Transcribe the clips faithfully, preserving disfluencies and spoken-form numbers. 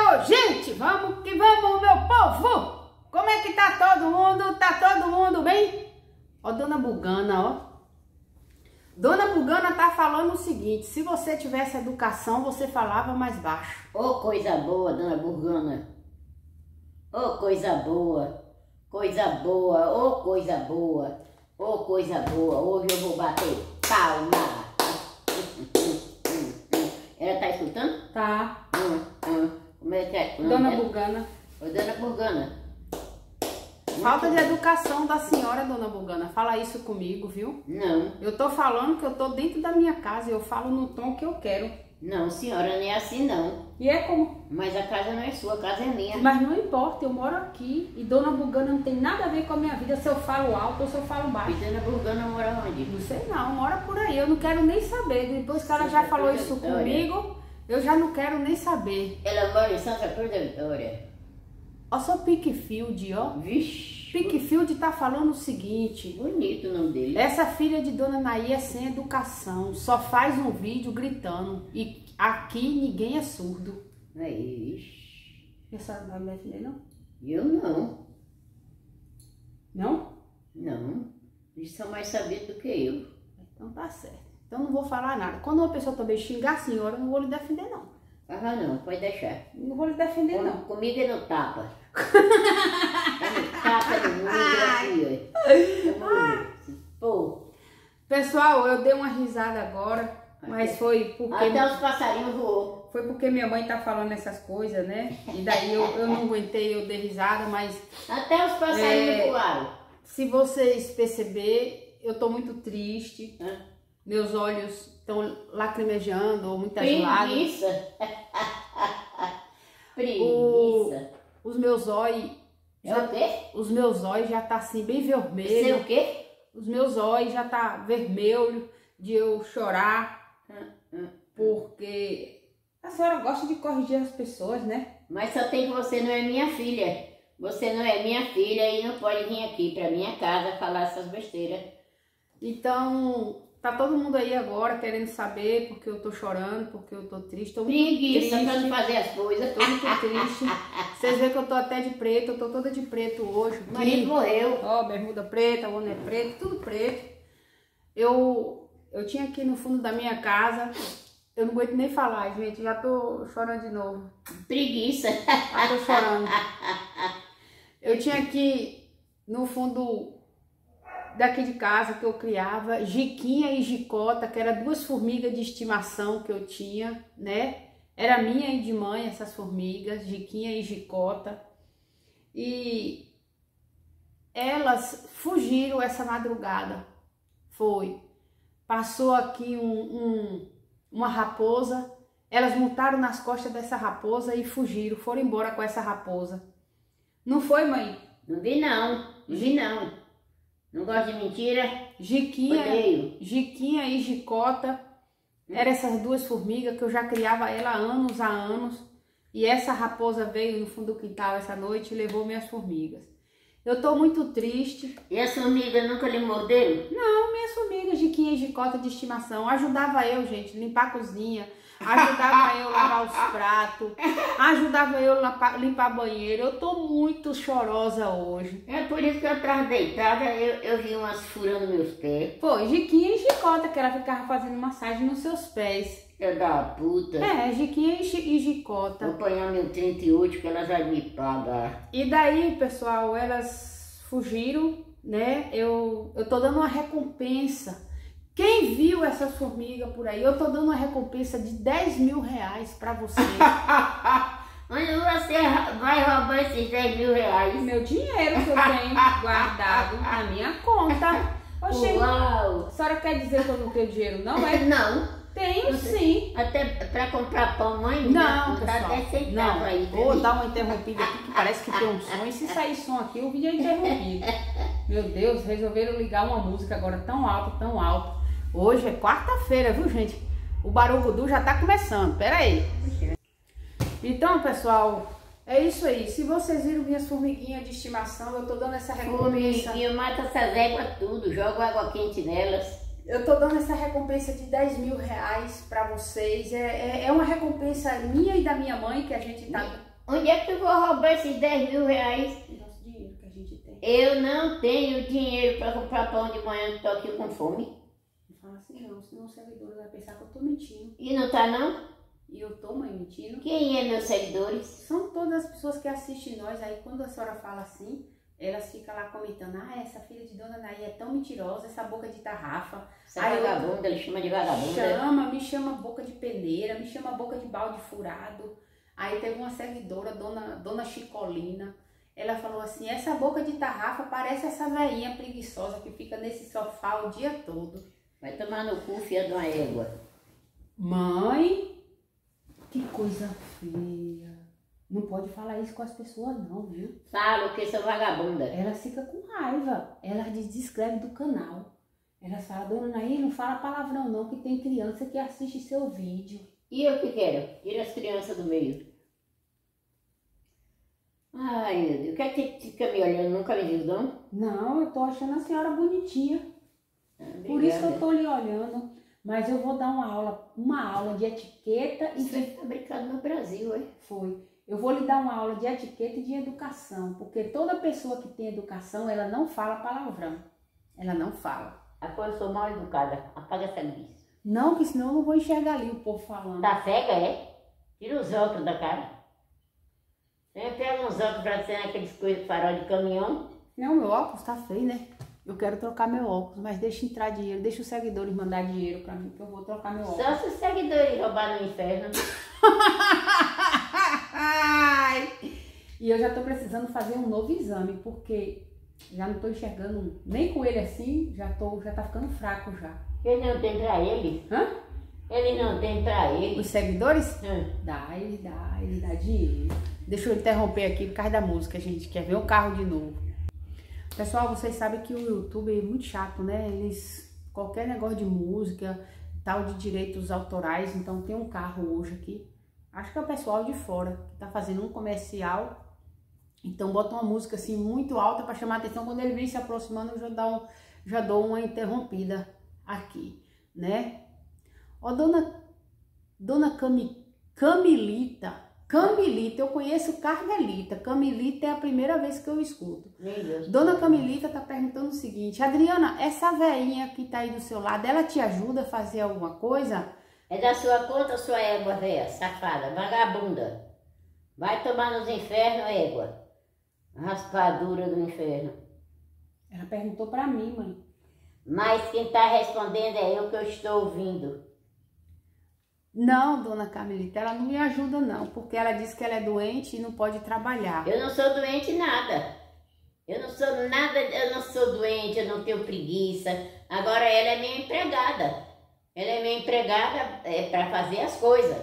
Ô, gente, vamos que vamos, meu povo! Como é que tá todo mundo? Tá todo mundo bem? Ó, Dona Bugana, ó. Dona Bugana tá falando o seguinte: se você tivesse educação, você falava mais baixo. Ô, oh, coisa boa, Dona Bugana. Ô, oh, coisa boa. Coisa boa, ô, oh, coisa boa. Ô, oh, coisa boa. Hoje eu vou bater palma. Ela tá escutando? Tá. Hum, hum. Como é que é? Dona Bugana. Ô, Dona Bugana. Falta de educação da senhora, Dona Bugana. Fala isso comigo, viu? Não. Eu tô falando que eu tô dentro da minha casa e eu falo no tom que eu quero. Não, senhora, não é assim não. E é como? Mas a casa não é sua, a casa é minha. Mas não importa, eu moro aqui e Dona Bugana não tem nada a ver com a minha vida se eu falo alto ou se eu falo baixo. E Dona Bugana mora onde? Não sei não, mora por aí, eu não quero nem saber. Depois que ela já falou isso comigo, eu já não quero nem saber. Ela mora em Santa Cruz da Vitória. Ó, só Pickfield, ó. Vixe. Pickfield tá falando o seguinte: bonito o nome dele. Essa filha de Dona Naí é sem educação, só faz um vídeo gritando e aqui ninguém é surdo. Aí, ixi. A senhora não vai me defender, não? Eu não. Não? Não. Eles são mais sabidos do que eu. Então tá certo. Então não vou falar nada. Quando uma pessoa também xingar a senhora, eu não vou lhe defender, não. Ah, não, pode deixar. Não vou lhe defender, Com, não. Comigo é no tapa. É no tapa, no mundo, aqui, ó. Pô. Pessoal, eu dei uma risada agora, mas foi porque... Até os passarinhos voou. Foi porque minha mãe tá falando essas coisas, né? E daí eu, eu não aguentei, eu dei risada, mas... Até os passarinhos é, voaram. Se vocês perceberem, eu tô muito triste. Hã? Meus olhos estão lacrimejando, ou muitas Preguiça. lágrimas. Preguiça. O, os meus olhos... É o quê? Os meus olhos já tá assim, bem vermelho. Sei o quê? Os meus olhos já tá vermelho de eu chorar. Hum, hum. Porque a senhora gosta de corrigir as pessoas, né? Mas só tem que você não é minha filha. Você não é minha filha e não pode vir aqui pra minha casa falar essas besteiras. Então, tá todo mundo aí agora querendo saber porque eu tô chorando, porque eu tô triste. Tô muito Preguiça triste. pra não fazer as coisas. Tô muito triste. Vocês veem que eu tô até de preto, eu tô toda de preto hoje. O marido morreu. Ó, bermuda preta, boné preto, tudo preto. Eu, eu tinha aqui no fundo da minha casa, eu não aguento nem falar, gente, já tô chorando de novo. Preguiça. Já tô chorando. Eu tinha aqui no fundo daqui de casa que eu criava Jiquinha e Jicota, que eram duas formigas de estimação que eu tinha, né? Era minha e de mãe essas formigas, Jiquinha e Jicota. E elas fugiram essa madrugada. Foi. Passou aqui um, um, uma raposa, elas montaram nas costas dessa raposa e fugiram, foram embora com essa raposa. Não foi, mãe? Não vi não, não vi não. Não gosto de mentira. Jiquinha, Odeio. Jiquinha e Jicota, eram essas duas formigas que eu já criava ela há anos, há anos. E essa raposa veio no fundo do quintal essa noite e levou minhas formigas. Eu tô muito triste. E as formigas nunca lhe morderam? Não, minhas formigas, Jiquinha e Jicota de estimação. Ajudava eu, gente, limpar a cozinha. Ajudava eu a lavar os pratos. Ajudava eu a limpar banheiro. Eu tô muito chorosa hoje. É por isso que eu tava deitada, eu, eu vi umas furando meus pés. Foi, Jiquinha e Jicota, que ela ficava fazendo massagem nos seus pés. Eu da puta. É, Jiquinha e Jicota. Vou apanhar meu trinta e oito que elas vão me pagar. E daí, pessoal, elas fugiram, né? Eu, eu tô dando uma recompensa. Quem viu essas formigas por aí, eu tô dando uma recompensa de dez mil reais pra você. Onde você vai roubar esses dez mil reais? Meu dinheiro que eu tenho guardado na minha conta. Oxê, Uau! a senhora quer dizer que eu não tenho dinheiro, não é? Não. Tenho sim. Até pra comprar pão, mãe? Não, dá pessoal. até centavo Não, aí. vou dar uma interrompida aqui que parece que tem um som. E se sair som aqui, o vídeo é interrompido. Meu Deus, resolveram ligar uma música agora tão alta, tão alta. Hoje é quarta-feira, viu, gente? O Barugudu já tá começando. Pera aí. Então, pessoal, é isso aí. Se vocês viram minhas formiguinhas de estimação, eu tô dando essa recompensa. Formiguinha, mata essas éguas tudo, jogo água quente nelas. Eu tô dando essa recompensa de dez mil reais pra vocês. É, é, é uma recompensa minha e da minha mãe que a gente tá... Onde é que eu vou roubar esses dez mil reais? Nosso dinheiro que a gente tem. Eu não tenho dinheiro para comprar pão de manhã, estou aqui com fome. Não fala assim não, senão o seguidor vai pensar que eu tô mentindo. E não tá não? E eu tô, mãe, mentindo. Quem é meus seguidores? São todas as pessoas que assistem nós. Aí quando a senhora fala assim, elas ficam lá comentando: ah, essa filha de Dona Naí é tão mentirosa, essa boca de tarrafa. Essa aí vagabunda, eu... ele chama de vagabunda. Chama, me chama boca de peneira, me chama boca de balde furado. Aí teve uma seguidora, Dona, Dona Chicolina, ela falou assim: essa boca de tarrafa parece essa velhinha preguiçosa que fica nesse sofá o dia todo. Vai tomar no cu, filha de uma égua. Mãe, que coisa feia. Não pode falar isso com as pessoas não, viu? Falo que sou vagabunda. Elas ficam com raiva, elas desescrevem do canal. Elas falam: Dona Naí, não fala palavrão não, que tem criança que assiste seu vídeo. E eu que quero? Tira as crianças do meio. Ai, meu Deus, o que é que você fica me olhando? Nunca me viu, não? Não, eu tô achando a senhora bonitinha. Ah, Por isso que eu tô lhe olhando. Mas eu vou dar uma aula, uma aula de etiqueta e Isso foi de... fabricado no Brasil, hein? Foi. Eu vou lhe dar uma aula de etiqueta e de educação, porque toda pessoa que tem educação, ela não fala palavrão. Ela não fala. Agora eu sou mal educada. Apaga essa luz. Não, que senão eu não vou enxergar ali o povo falando. Tá cega, é? Tira os óculos da cara. Você pega uns óculos pra ser aqueles coisas farol de caminhão. Não, meu óculos tá feio, né? Eu quero trocar meu óculos, mas deixa entrar dinheiro, deixa os seguidores mandar dinheiro pra mim, que eu vou trocar meu óculos. Só se os seguidores roubar no inferno. Ai. E eu já tô precisando fazer um novo exame, porque já não tô enxergando nem com ele assim, já, tô, já tá ficando fraco já. Ele não tem pra ele? Hã? Ele não tem pra ele. Os seguidores? Hum. Dá, ele dá, ele dá dinheiro. Deixa eu interromper aqui por causa da música, gente. Quer ver o carro de novo. Pessoal, vocês sabem que o YouTube é muito chato, né? Eles, qualquer negócio de música, tal de direitos autorais, então tem um carro hoje aqui. Acho que é o pessoal de fora que tá fazendo um comercial. Então bota uma música assim muito alta para chamar a atenção. Quando ele vem se aproximando, eu já, dá um, já dou uma interrompida aqui, né? Ó, dona, dona Cami, Camilita, Camilita, eu conheço Carmelita, Camilita é a primeira vez que eu escuto. Meu Deus. Dona Camilita tá perguntando o seguinte: Adriana, essa velhinha que tá aí do seu lado, ela te ajuda a fazer alguma coisa? É da sua conta, sua égua, véia, safada, vagabunda. Vai tomar nos infernos, égua. Raspadura do inferno. Ela perguntou pra mim, mãe. Mas quem tá respondendo é eu que eu estou ouvindo. Não, dona Carmelita, ela não me ajuda não, porque ela disse que ela é doente e não pode trabalhar. Eu não sou doente nada. Eu não sou nada, eu não sou doente, eu não tenho preguiça. Agora ela é minha empregada. Ela é minha empregada é, para fazer as coisas.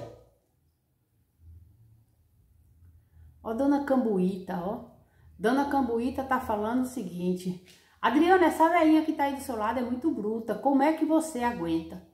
Ó, dona Cambuíta, ó. Dona Cambuíta tá falando o seguinte: Adriana, essa velhinha que tá aí do seu lado é muito bruta. Como é que você aguenta?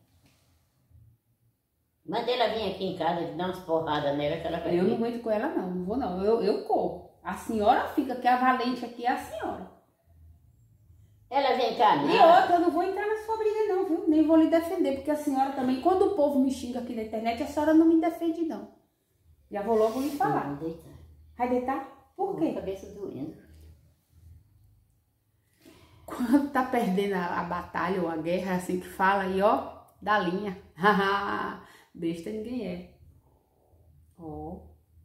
Manda ela vir aqui em casa e dar umas porradas nela que ela vai Eu vir. não aguento com ela não, não vou não. Eu, eu corro. A senhora fica, que a valente aqui é a senhora. Ela vem cá, E não. outra, eu não vou entrar na sua briga não, viu? Nem vou lhe defender, porque a senhora também, quando o povo me xinga aqui na internet, a senhora não me defende não. Já vou logo lhe falar. Vou deitar. Vai deitar? Por quê? Cabeça doendo. Quando tá perdendo a, a batalha ou a guerra, é assim que fala, aí ó, da linha. Besta ninguém é. Ó.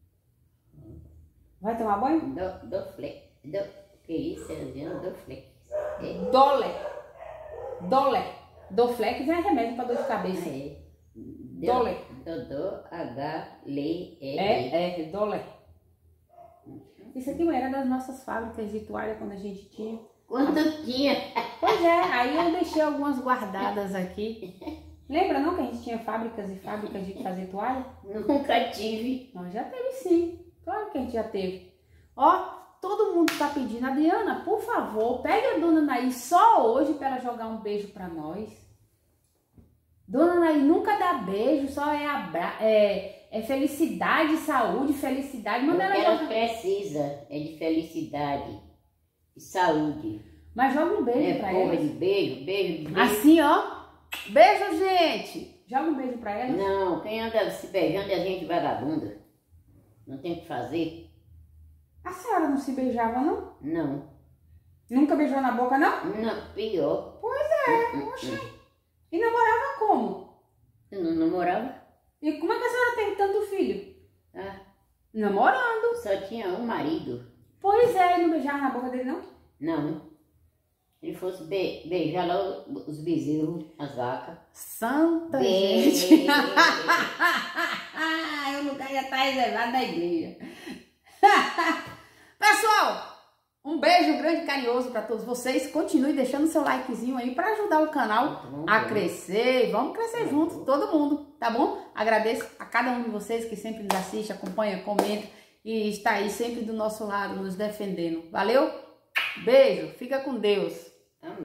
Vai tomar banho? Do, do flex. Do, que isso, Adriana? Do flex. É. Dolé. Dolé. Doflex é remédio pra dor de cabeça. É. Dolé. Dodô, H, Lê, E. É, é, dolé. Isso aqui era das nossas fábricas de toalha quando a gente tinha. Quanto tinha? Pois é, aí eu deixei algumas guardadas aqui. Lembra não que a gente tinha fábricas e fábricas de fazer toalha? Nunca tive. Nós já teve sim. Claro que a gente já teve. Ó, todo mundo tá pedindo: Adriana, por favor, pegue a dona Naí só hoje para ela jogar um beijo pra nós. Dona Naí nunca dá beijo, só é, abra... é, é felicidade, saúde, felicidade. Manda ela O que ela jogar. precisa é de felicidade e saúde. Mas joga um beijo É pra porra ela. de beijo, beijo de beijo. Assim, ó. Beijo, gente. Joga um beijo pra ela. Não, quem anda se beijando é a gente vagabunda. Não tem o que fazer? A senhora não se beijava, não? Não. Nunca beijou na boca, não? Não, pior. Pois é, oxi. E namorava como? Eu não namorava. E como é que a senhora tem tanto filho? Ah, Namorando. só tinha um marido. Pois é, e não beijava na boca dele, não? Não. Ele fosse be beijar lá os bezerros, as vacas. Santa Be- gente! Eu nunca ia estar reservado na igreja. Pessoal, um beijo grande e carinhoso para todos vocês. Continue deixando seu likezinho aí para ajudar o canal Bom, a bom. crescer. Vamos crescer junto, todo mundo, tá bom? Agradeço a cada um de vocês que sempre nos assiste, acompanha, comenta e está aí sempre do nosso lado, nos defendendo. Valeu? Beijo, fica com Deus.